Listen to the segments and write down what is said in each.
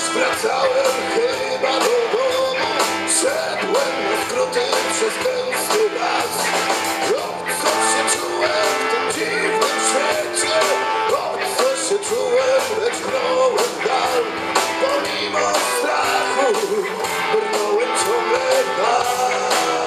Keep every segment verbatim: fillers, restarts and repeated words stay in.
wracałem chyba do domu. Szedłem na skróty przez gęsty las. Obco się czułem w tym dziwnym świecie. Obco się czułem, lecz grałem dal. Pomimo strachu brnąłem ciągle dal.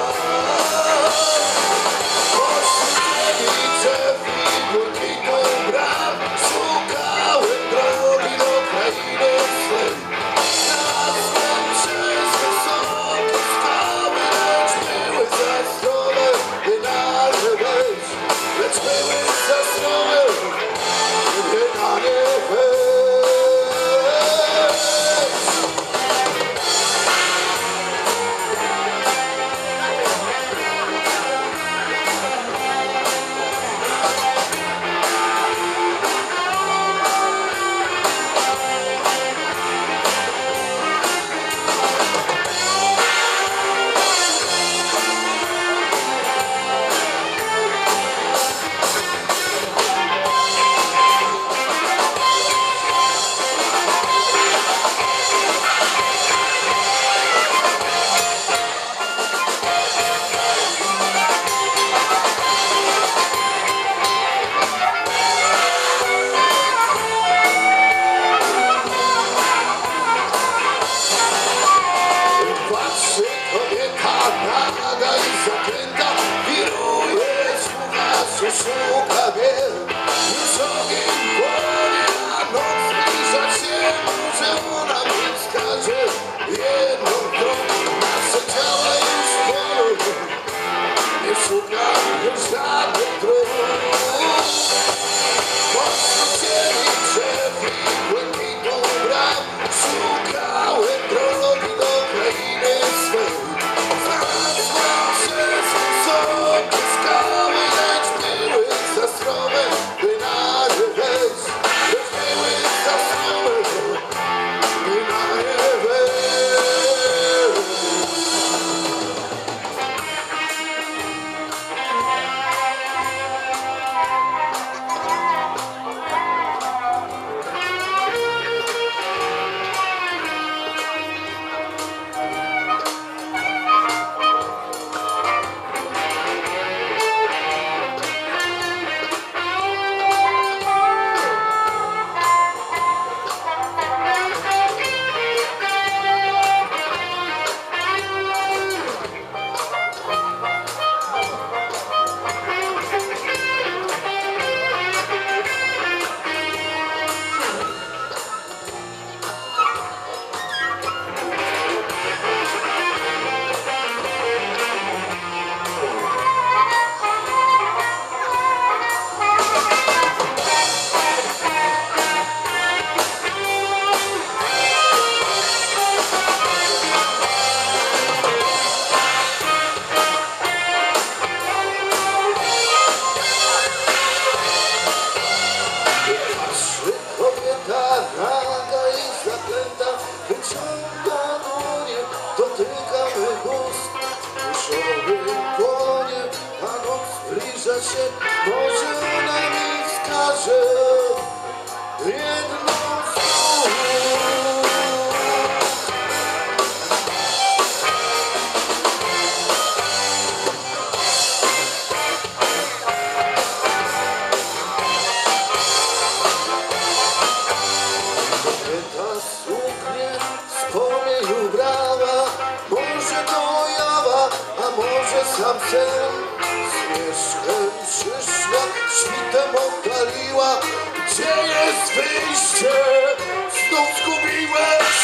Pośród ziemi, drzew i błękitu bram szukałem drogi do krainy swej. Znalazłem przez wysokie skały, lecz były za strome, by na nie wejść. Lecz były za strome, by na nie wejść. Szuka mnie, już ogień płonie, a noc zbliża się. Może ona mi wskaże jedną drogę. Nasze ciała już wolą, nie szukam już żadnych dróg. Pośród ziemi, drzew i błękitu bram szukałem drogi do krainy swej. Znalazłem przez wysokie skały, lecz były za strome, by na nie wejść. Lecz były za strome, by na nie wejść. Naga i zaklęta wyciąga dłonie, dotyka mych ust. Już ogień płonie, a noc zbliża się. Może ona mi wskaże jedną z sam sen zmierzchem przyszła, świtem oddaliła. Gdzie jest wyjście? Znów zgubiłem